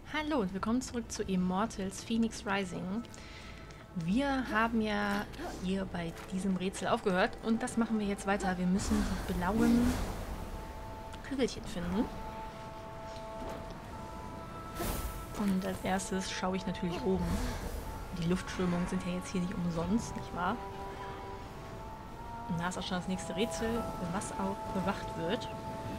Hallo und willkommen zurück zu Immortals Phoenix Rising. Wir haben ja hier bei diesem Rätsel aufgehört und das machen wir jetzt weiter. Wir müssen die blauen Kügelchen finden. Und als erstes schaue ich natürlich oben. Die Luftströmungen sind ja jetzt hier nicht umsonst, nicht wahr? Und da ist auch schon das nächste Rätsel, was auch bewacht wird.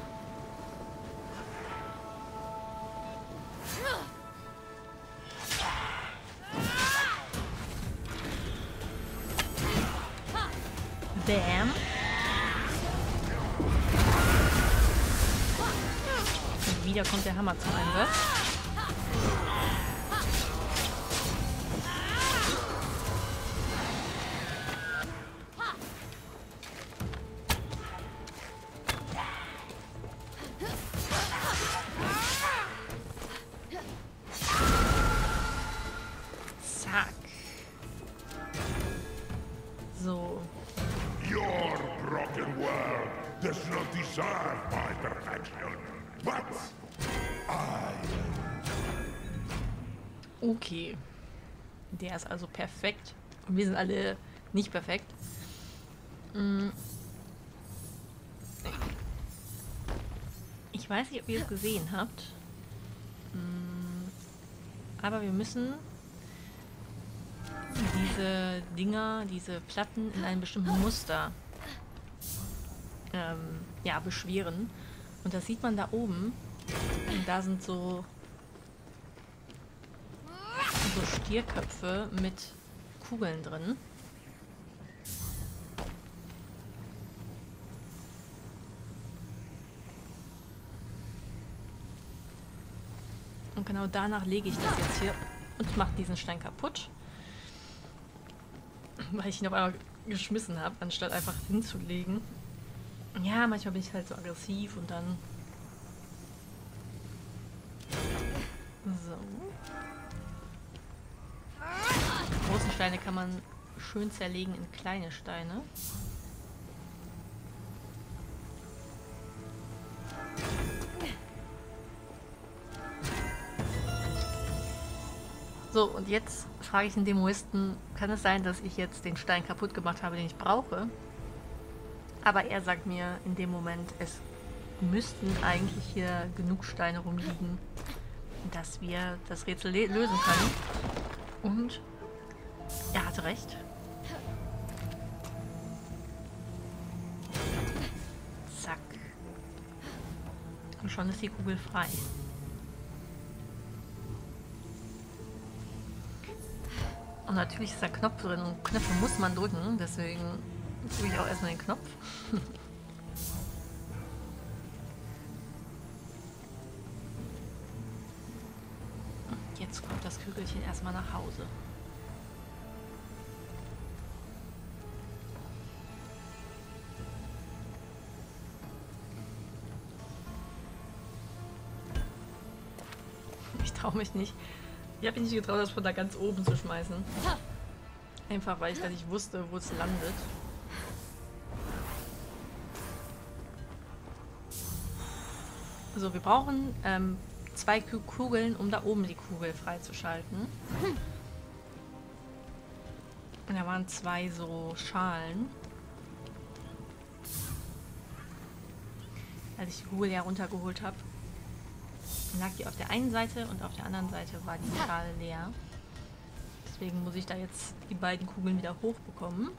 Bam. Und wieder kommt der Hammer zum Einsatz. Zack. So. Your broken world does not deserve my perfection, but Okay. Der ist also perfekt. Und wir sind alle nicht perfekt. Ich weiß nicht, ob ihr es gesehen habt. Aber wir müssen diese Dinger, diese Platten in einem bestimmten Muster ja, beschweren. Und das sieht man da oben. Und da sind so Stierköpfe mit Kugeln drin. Und genau danach lege ich das jetzt hier und mache diesen Stein kaputt. Weil ich ihn auf einmal geschmissen habe, anstatt einfach hinzulegen. Ja, manchmal bin ich halt so aggressiv und dann... So. Die großen Steine kann man schön zerlegen in kleine Steine. So, und jetzt frage ich den Demoisten, kann es sein, dass ich jetzt den Stein kaputt gemacht habe, den ich brauche? Aber er sagt mir in dem Moment, es müssten eigentlich hier genug Steine rumliegen, dass wir das Rätsel lösen können. Und er hatte recht. Zack. Und schon ist die Kugel frei. Und natürlich ist da Knopf drin und Knöpfe muss man drücken, deswegen drücke ich auch erstmal den Knopf. Jetzt kommt das Kügelchen erstmal nach Hause. Ich traue mich nicht. Ich habe mich nicht getraut, das von da ganz oben zu schmeißen. Einfach, weil ich da nicht wusste, wo es landet. So, wir brauchen 2 Kugeln, um da oben die Kugel freizuschalten. Und da waren 2 so Schalen. Als ich die Kugel ja runtergeholt habe, lag die auf der einen Seite und auf der anderen Seite war die Schale leer. Deswegen muss ich da jetzt die beiden Kugeln wieder hochbekommen.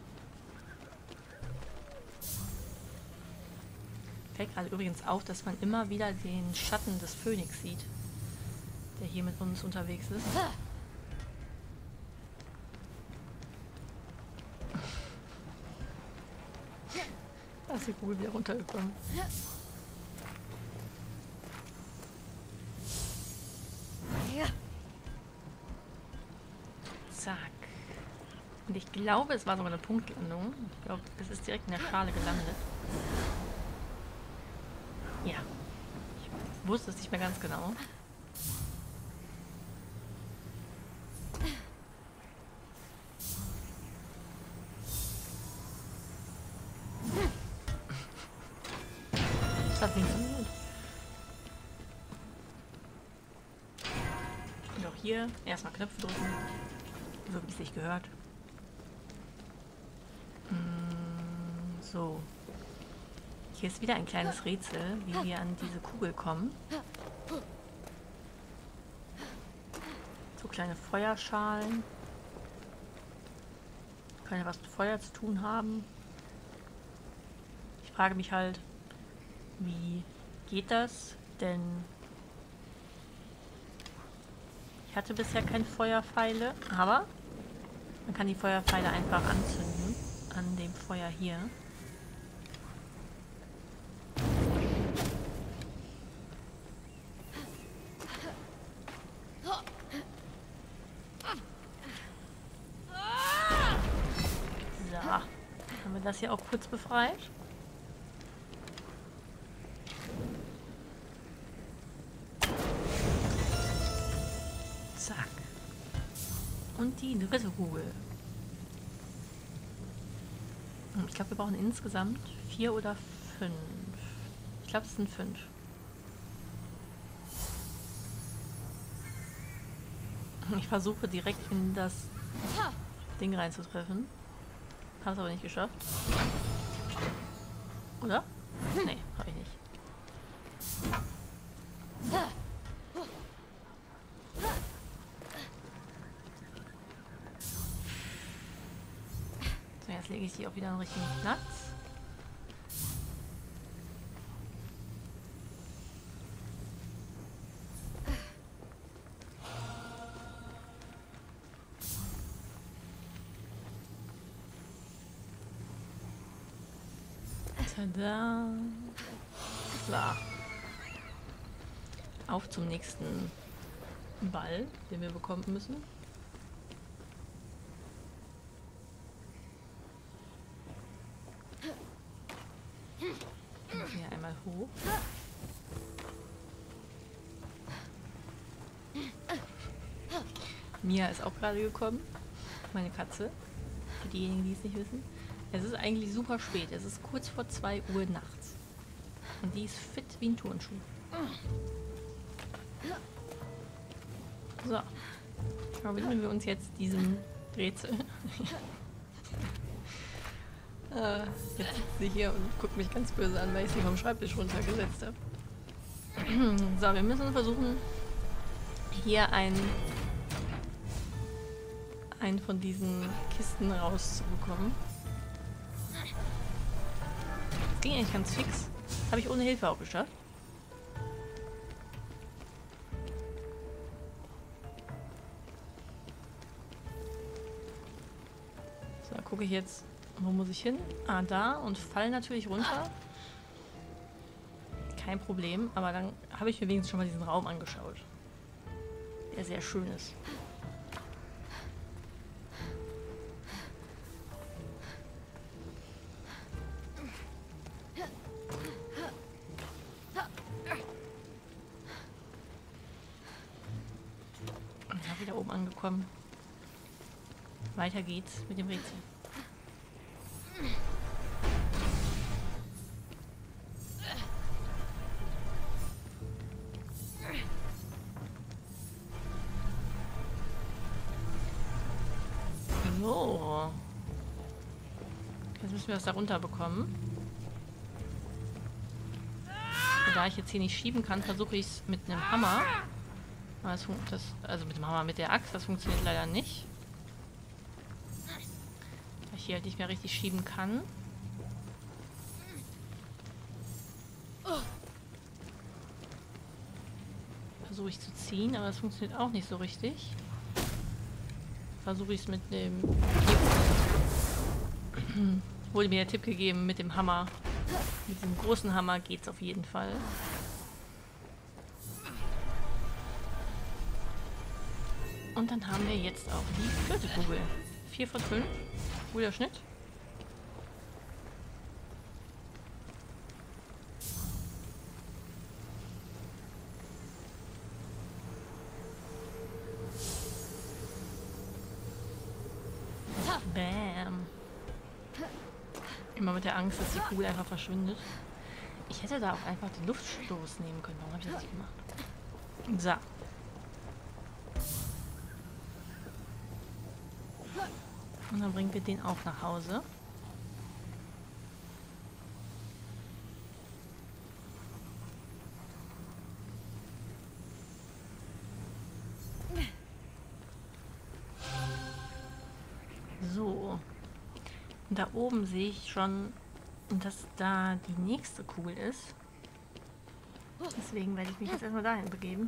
Fällt gerade übrigens auf, dass man immer wieder den Schatten des Phönix sieht, der hier mit uns unterwegs ist. Da ist die Kugel wieder runtergekommen. Zack. Und ich glaube, es war sogar eine Punktlandung. Ich glaube, es ist direkt in der Schale gelandet. Ja. Ich wusste es nicht mehr ganz genau. Das hat nicht funktioniert. hier erstmal Knöpfe drücken. So wie es sich gehört. So. Hier ist wieder ein kleines Rätsel, wie wir an diese Kugel kommen. So kleine Feuerschalen. Können ja was mit Feuer zu tun haben. Ich frage mich halt, wie geht das? Denn ich hatte bisher keine Feuerpfeile, aber man kann die Feuerpfeile einfach anzünden an dem Feuer hier. So, haben wir das hier auch kurz befreit. Zack. Und die dritte Kugel. Ich glaube, wir brauchen insgesamt 4 oder 5. Ich glaube, es sind 5. Ich versuche direkt in das Ding reinzutreffen. Habe es aber nicht geschafft. Oder? Nee, habe ich nicht. So, jetzt lege ich die auch wieder an den richtigen Platz. Tada! So. Auf zum nächsten Ball, den wir bekommen müssen. Hier einmal hoch. Mia ist auch gerade gekommen. Meine Katze. Für diejenigen, die es nicht wissen. Es ist eigentlich super spät. Es ist kurz vor 2 Uhr nachts. Und die ist fit wie ein Turnschuh. So. Aber widmen wir uns jetzt diesem Rätsel. Jetzt sitzt sie hier und guckt mich ganz böse an, weil ich sie vom Schreibtisch runtergesetzt habe. So, wir müssen versuchen, hier einen von diesen Kisten rauszubekommen. Das ging eigentlich ganz fix. Habe ich ohne Hilfe auch geschafft. So, gucke ich jetzt, wo muss ich hin? Ah, da und fall natürlich runter. Kein Problem, aber dann habe ich mir wenigstens schon mal diesen Raum angeschaut. Der sehr schön ist. Wieder oben angekommen. Weiter geht's mit dem Rätsel. So. Jetzt müssen wir das da runter bekommen. Und da ich jetzt hier nicht schieben kann, versuche ich es mit einem Hammer. Also mit dem Hammer, mit der Axt, das funktioniert leider nicht. Weil ich hier halt nicht mehr richtig schieben kann. Versuche ich zu ziehen, aber das funktioniert auch nicht so richtig. Versuche ich es mit dem Tipp. Wurde mir der Tipp gegeben, mit dem Hammer. Mit dem großen Hammer geht es auf jeden Fall. Und dann haben wir jetzt auch die 4. Kugel. 4 von 5. Guter Schnitt. Bam. Immer mit der Angst, dass die Kugel einfach verschwindet. Ich hätte da auch einfach den Luftstoß nehmen können. Warum habe ich das nicht gemacht? So. Und dann bringen wir den auch nach Hause. So. Und da oben sehe ich schon, dass da die nächste Kugel ist. Deswegen werde ich mich jetzt erstmal dahin begeben.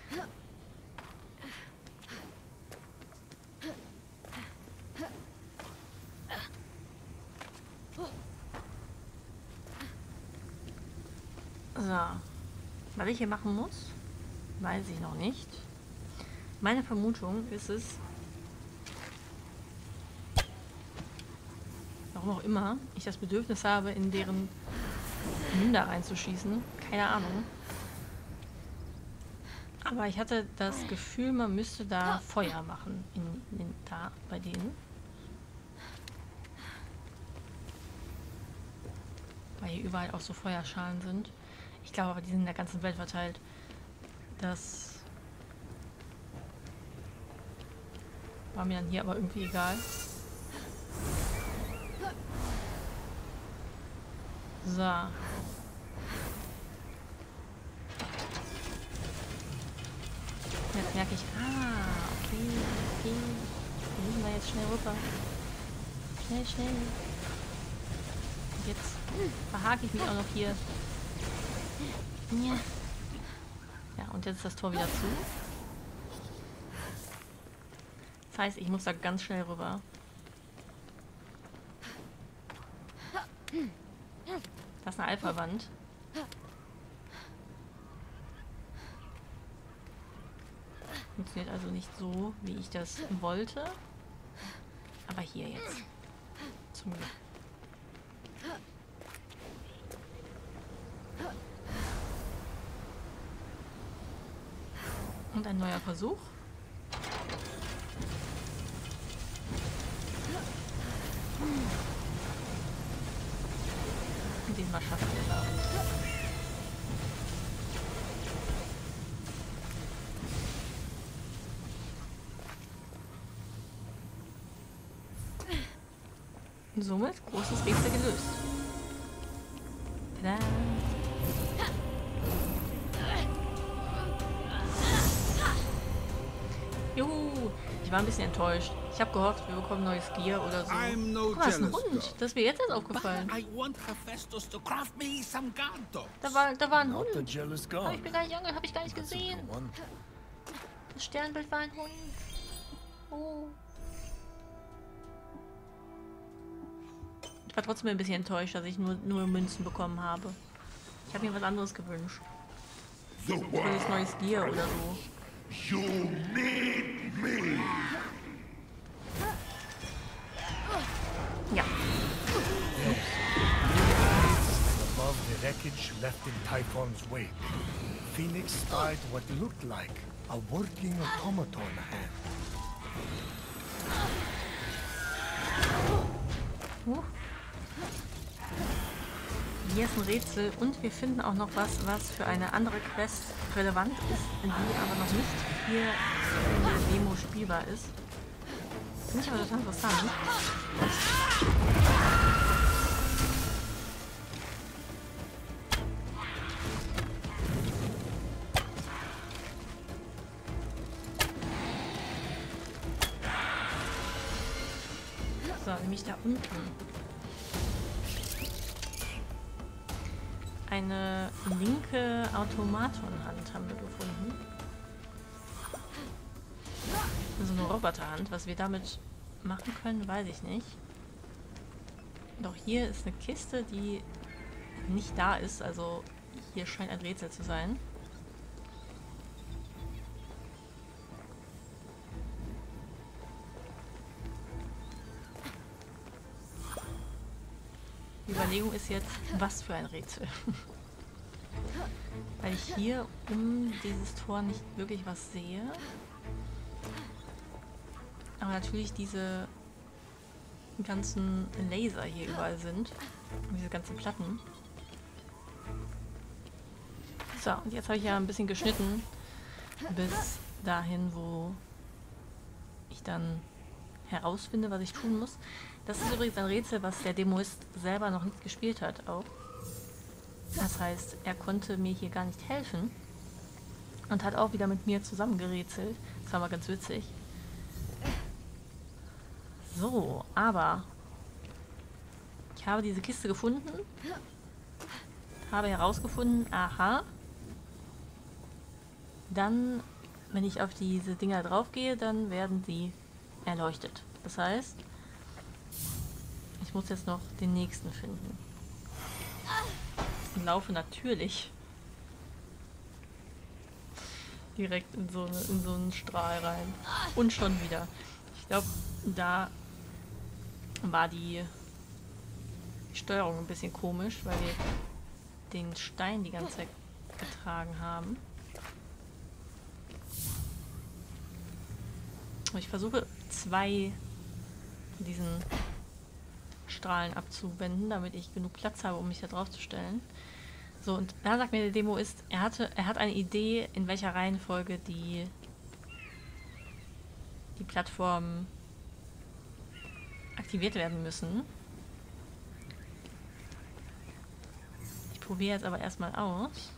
So. Was ich hier machen muss, weiß ich noch nicht. Meine Vermutung ist es, warum auch immer ich das Bedürfnis habe, in deren Münder reinzuschießen. Keine Ahnung. Aber ich hatte das Gefühl, man müsste da Feuer machen. Da bei denen. Weil hier überall auch so Feuerschalen sind. Ich glaube aber, die sind in der ganzen Welt verteilt. Das war mir dann hier aber irgendwie egal. So. Jetzt merke ich, okay. Wir müssen da jetzt schnell rüber. Schnell. Und jetzt verhake ich mich auch noch hier. Ja, und jetzt ist das Tor wieder zu. Das heißt, ich muss da ganz schnell rüber. Das ist eine Alpha-Wand. Funktioniert also nicht so, wie ich das wollte. Aber hier jetzt. Zum Glück. Und ein neuer Versuch. Und diesmal schaffen wir das. Und somit großes Rätsel gelöst. Tada! Juhu! Ich war ein bisschen enttäuscht. Ich habe gehofft, wir bekommen neues Gear oder so. Guck mal, das ist ein Hund. Das ist mir jetzt erst aufgefallen. Da war ein Hund. Hab ich gar nicht gesehen. Das Sternbild war ein Hund. Oh. Ich war trotzdem ein bisschen enttäuscht, dass ich nur Münzen bekommen habe. Ich habe mir was anderes gewünscht. Ein neues Gear oder so. You need me. Ja. Above the wreckage left in Typhon's wake, Phoenix spied what looked like a working automaton hand. Hier ist ein Rätsel und wir finden auch noch was für eine andere Quest relevant ist, die aber noch nicht hier in der Demo spielbar ist. Finde ich aber total interessant. So, nämlich da unten. Eine linke Automatonhand haben wir gefunden. So eine Roboterhand. Was wir damit machen können, weiß ich nicht. Doch hier ist eine Kiste, die nicht da ist. Also hier scheint ein Rätsel zu sein. Die Überlegung ist jetzt, was für ein Rätsel. Weil ich hier um dieses Tor nicht wirklich was sehe. Aber natürlich diese ganzen Laser hier überall sind. Und diese ganzen Platten. So, und jetzt habe ich ja ein bisschen geschnitten. Bis dahin, wo ich dann herausfinde, was ich tun muss. Das ist übrigens ein Rätsel, was der Demoist selber noch nicht gespielt hat auch. Das heißt, er konnte mir hier gar nicht helfen und hat auch wieder mit mir zusammen gerätselt. Das war mal ganz witzig. So, aber ich habe diese Kiste gefunden, habe herausgefunden, aha, dann, wenn ich auf diese Dinger drauf gehe, dann werden sie erleuchtet. Das heißt, ich muss jetzt noch den nächsten finden. Und laufe natürlich direkt in so einen Strahl rein. Und schon wieder. Ich glaube, da war die Steuerung ein bisschen komisch, weil wir den Stein die ganze Zeit getragen haben. Ich versuche 2 von diesen Strahlen abzuwenden, damit ich genug Platz habe, um mich da drauf zu stellen. So, und da sagt mir der Demoist, er hat eine Idee, in welcher Reihenfolge die Plattformen aktiviert werden müssen. Ich probiere jetzt aber erstmal aus.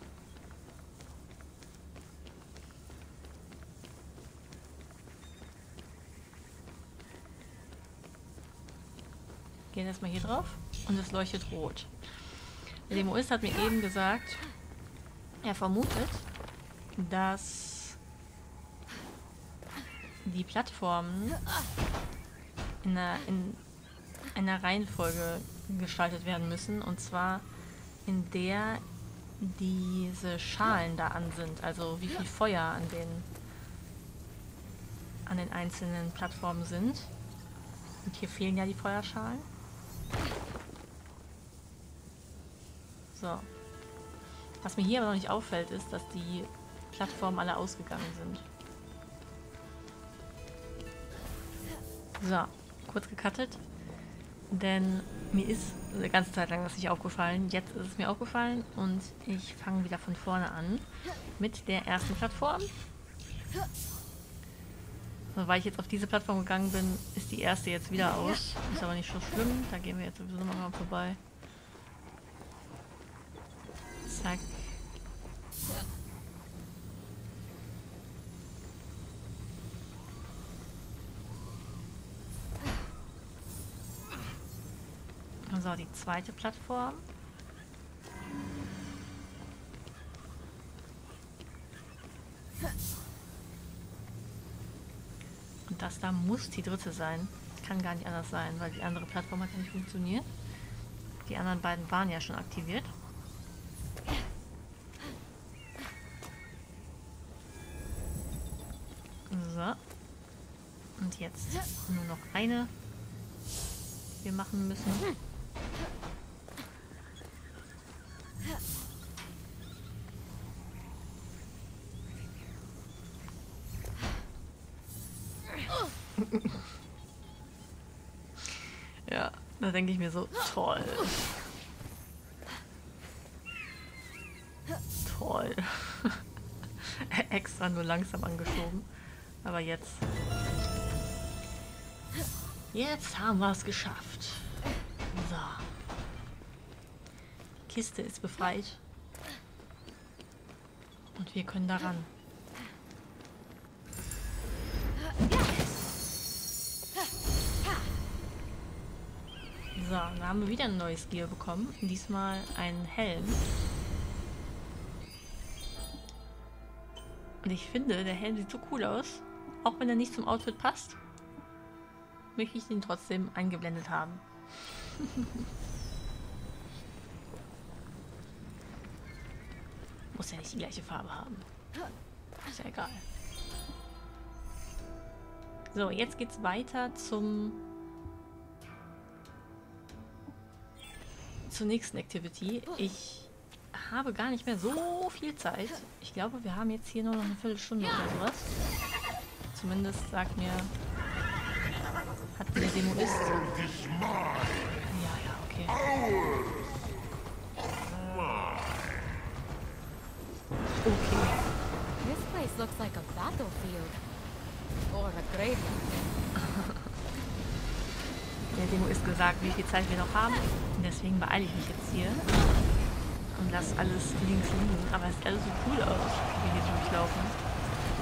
Gehen erstmal hier drauf und es leuchtet rot. Der Demoist hat mir eben gesagt, er vermutet, dass die Plattformen in einer Reihenfolge gestaltet werden müssen, und zwar in der diese Schalen da an sind, also wie viel Feuer an den einzelnen Plattformen sind. Und hier fehlen ja die Feuerschalen. So. Was mir hier aber noch nicht auffällt, ist, dass die Plattformen alle ausgegangen sind. So, kurz gecuttet. Denn mir ist eine ganze Zeit lang das nicht aufgefallen. Jetzt ist es mir aufgefallen und ich fange wieder von vorne an mit der ersten Plattform. So, weil ich jetzt auf diese Plattform gegangen bin, ist die erste jetzt wieder aus. Ist aber nicht so schlimm. Da gehen wir jetzt sowieso nochmal vorbei. Zack. So, die zweite Plattform. Und das da muss die dritte sein. Kann gar nicht anders sein, weil die andere Plattform hat ja nicht funktioniert. Die anderen beiden waren ja schon aktiviert. So. Und jetzt nur noch eine, die wir machen müssen. Ja, da denke ich mir so, toll. Toll. Extra nur langsam angeschoben. Aber jetzt haben wir es geschafft. So. Kiste ist befreit. Und wir können daran. So, dann haben wir wieder ein neues Gear bekommen. Diesmal einen Helm. Und ich finde, der Helm sieht so cool aus. Auch wenn er nicht zum Outfit passt, möchte ich ihn trotzdem eingeblendet haben. Muss ja nicht die gleiche Farbe haben. Ist ja egal. So, jetzt geht's weiter zur nächsten Activity. Ich habe gar nicht mehr so viel Zeit. Ich glaube, wir haben jetzt hier nur noch eine Viertelstunde oder sowas. Zumindest sagt mir, hat der Demoist. Ja, okay. Okay. This place looks like a battlefield. Or a graveyard. der Demo ist gesagt, wie viel Zeit wir noch haben. Und deswegen beeile ich mich jetzt hier und lasse alles links liegen. Aber es sieht alles so cool aus, wie wir hier durchlaufen.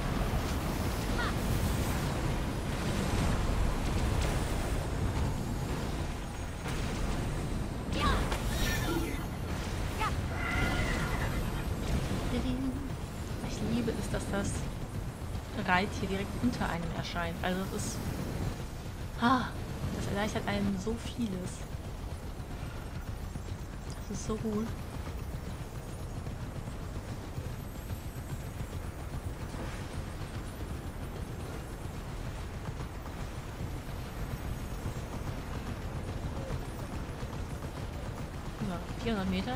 Ich liebe es, dass das Reittier direkt unter einem erscheint. Also es ist... das erleichtert einem so vieles. Das ist so gut. So, 400 Meter.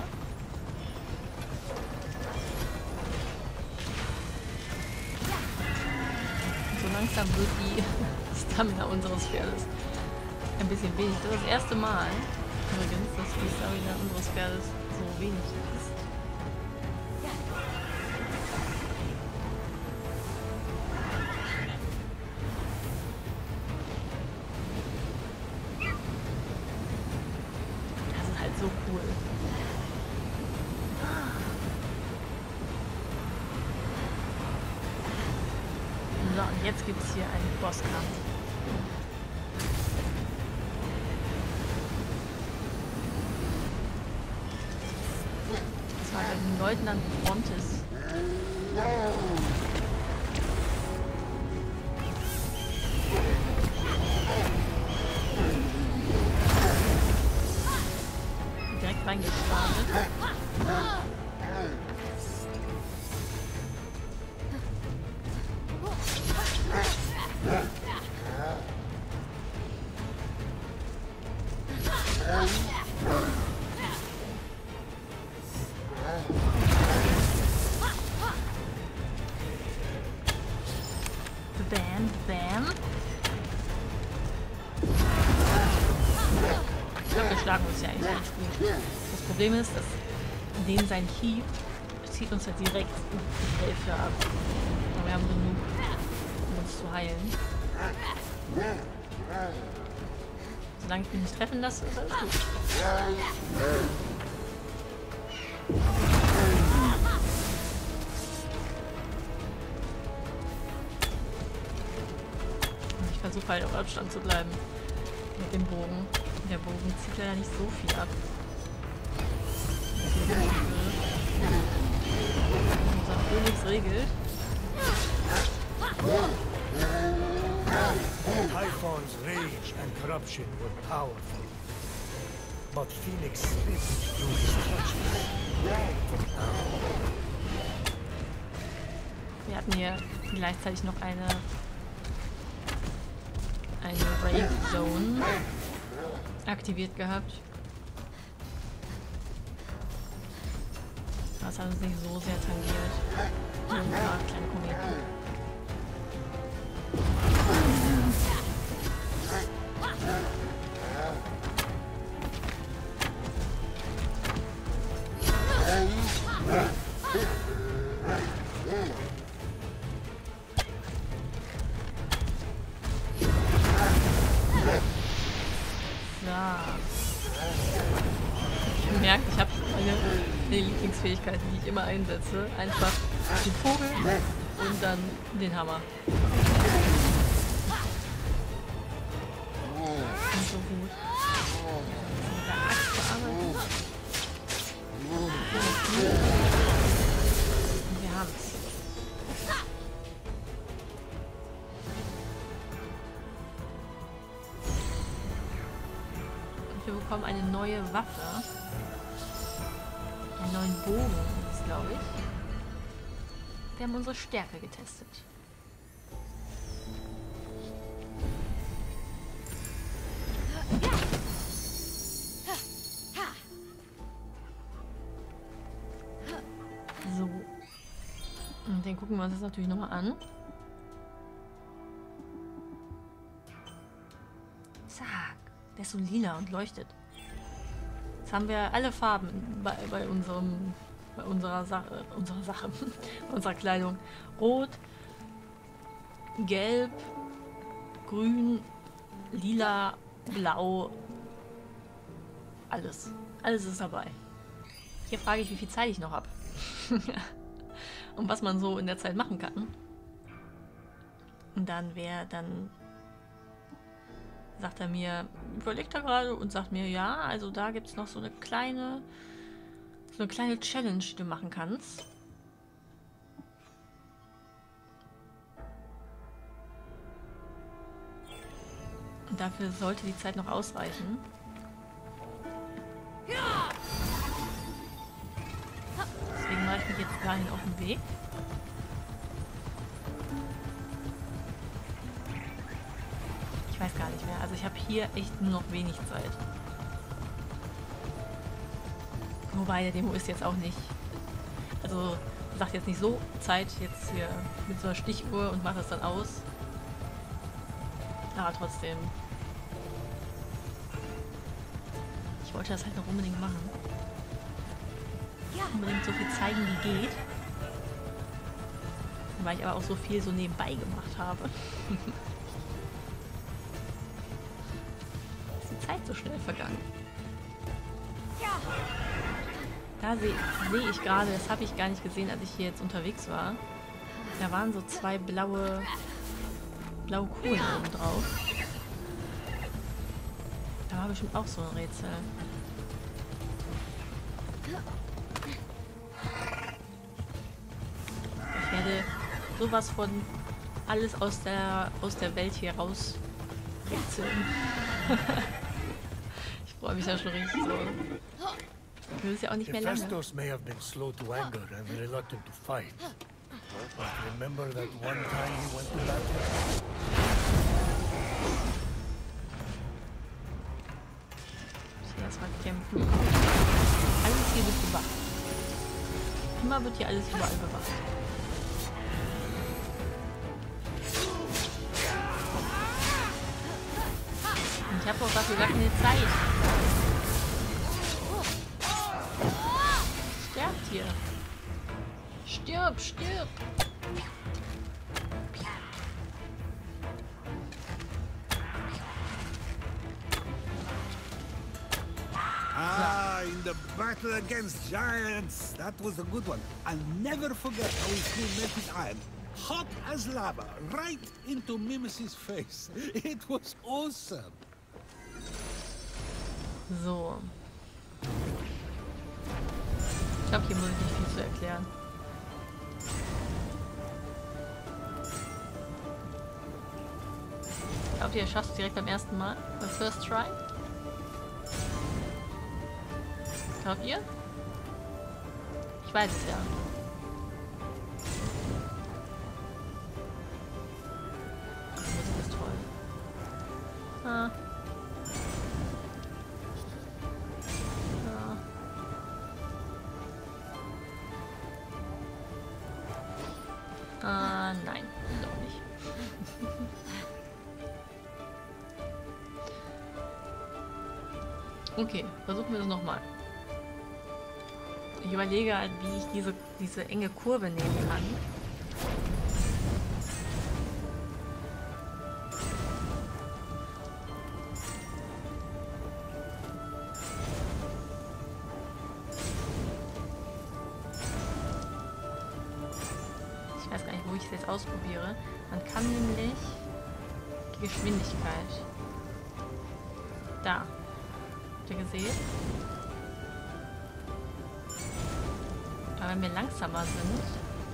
So langsam wird die Stamina unseres Pferdes ein bisschen wenig. Das ist das erste Mal übrigens, dass die Stamina unseres Pferdes so wenig ist. Das ist halt so cool. So, und jetzt gibt es hier einen Bosskampf. Das war der Leutnant Brontes. Direkt reingestartet. Bam, bam. Ich glaube, wir schlagen uns ja eigentlich ganz gut. Das Problem ist, dass den sein Hieb zieht uns ja direkt die Hälfte ab. Aber wir haben genug, um uns zu heilen. Solange ich mich nicht treffen lasse, ist alles gut. Ich versuche halt auf Abstand zu bleiben mit dem Bogen. Der Bogen zieht leider nicht so viel ab. Unser Phoenix regelt. Typhon's rage and corruption were powerful, but Phoenix slipped through his clutches. Wir hatten hier gleichzeitig noch eine Raid Zone aktiviert gehabt. Das hat uns nicht so sehr tangiert. Nur ein paar kleine Kometen. Ich merke, ich habe meine Lieblingsfähigkeiten, die ich immer einsetze. Einfach den Vogel und dann den Hammer. Nicht so gut. Mit der Axt bearbeiten. Und wir haben es. Wir bekommen eine neue Waffe. Einen neuen Bogen, glaube ich. Wir haben unsere Stärke getestet. So. Und den gucken wir uns jetzt natürlich nochmal an. Zack. Der ist so lila und leuchtet. Jetzt haben wir alle Farben bei unserer Sache, bei unserer Kleidung. Rot, Gelb, Grün, Lila blau. Alles. Alles ist dabei. Hier frage ich, wie viel Zeit ich noch habe. Und was man so in der Zeit machen kann. Und dann sagt er mir, überlegt er gerade und sagt mir, ja, also da gibt es noch so eine kleine Challenge, die du machen kannst. Und dafür sollte die Zeit noch ausreichen. Deswegen mache ich mich jetzt dahin auf den Weg. Ich weiß gar nicht mehr. Also ich habe hier echt nur noch wenig Zeit. Wobei der Demo ist jetzt auch nicht... Also sagt jetzt nicht so Zeit jetzt hier mit so einer Stichuhr und macht das dann aus. Aber trotzdem. Ich wollte das halt noch unbedingt machen. Unbedingt so viel zeigen, wie geht. Weil ich aber auch so viel so nebenbei gemacht habe. Ist die Zeit so schnell vergangen. Da sehe ich gerade, das habe ich gar nicht gesehen, als ich hier jetzt unterwegs war. Da waren so zwei blaue Kugeln oben drauf. Da war bestimmt auch so ein Rätsel. Ich werde sowas von alles aus der Welt hier raus rätseln. Ich freue mich ja schon richtig so. Das ist ja auch nicht mehr lange. Hephaestus may have been slow to anger and reluctant to fight. But remember that one time he went to battle? Erstmal kämpfen. Alles hier wird bewacht. Immer wird hier alles überall bewacht. Und ich habe auch dafür gar keine Zeit. Sterbt hier. Stirb, stirb. In the battle against giants, that was a good one. I'll never forget how he threw melted iron, hot as lava, right into Mimesis' face. It was awesome. So. Ich glaube, hier muss ich nicht viel zu erklären. Glaubt ihr, schafft es direkt beim ersten Mal? Beim First Try? Glaubt ihr? Ich weiß es ja. Ach, die Musik ist toll. Ah. Nein, doch nicht. Okay, versuchen wir das nochmal. Ich überlege halt, wie ich diese enge Kurve nehmen kann. Ich weiß gar nicht, wo ich es jetzt ausprobiere. Man kann nämlich die Geschwindigkeit. Da. Habt ihr gesehen? Aber wenn wir langsamer sind,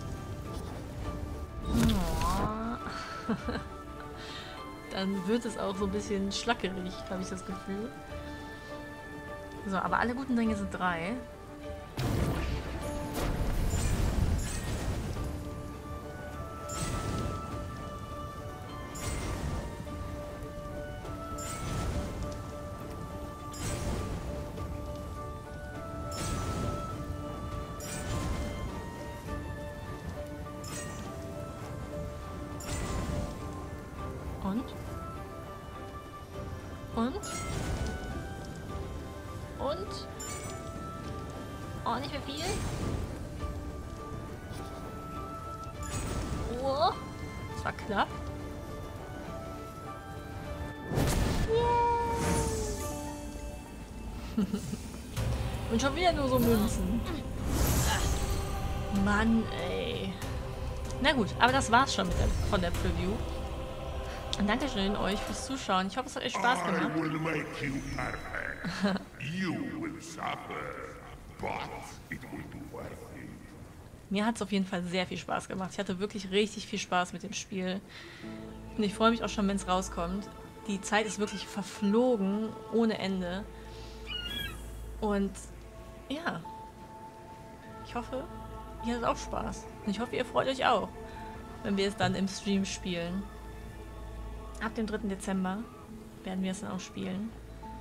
dann wird es auch so ein bisschen schlackerig, habe ich das Gefühl. So, aber alle guten Dinge sind 3. Und? Oh, nicht mehr viel. Oh, das war knapp. Yeah. Und schon wieder nur so Münzen. Mann, ey. Na gut, aber das war's schon von der Preview. Und Dankeschön euch fürs Zuschauen. Ich hoffe, es hat euch Spaß gemacht. I will make you perfect. You will suffer, but it will be worth it. Mir hat es auf jeden Fall sehr viel Spaß gemacht. Ich hatte wirklich richtig viel Spaß mit dem Spiel. Und ich freue mich auch schon, wenn es rauskommt. Die Zeit ist wirklich verflogen ohne Ende. Und ja, ich hoffe, ihr hattet auch Spaß. Und ich hoffe, ihr freut euch auch, wenn wir es dann im Stream spielen. Ab dem 3. Dezember werden wir es dann auch spielen.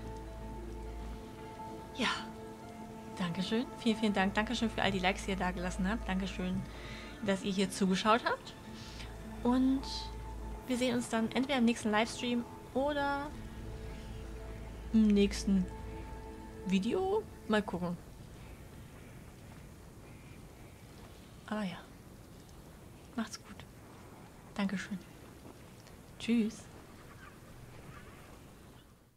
Ja, Dankeschön. Vielen, vielen Dank. Dankeschön für all die Likes, die ihr da gelassen habt. Dankeschön, dass ihr hier zugeschaut habt. Und wir sehen uns dann entweder im nächsten Livestream oder im nächsten Video. Mal gucken. Aber ja. Macht's gut. Dankeschön. Tschüss.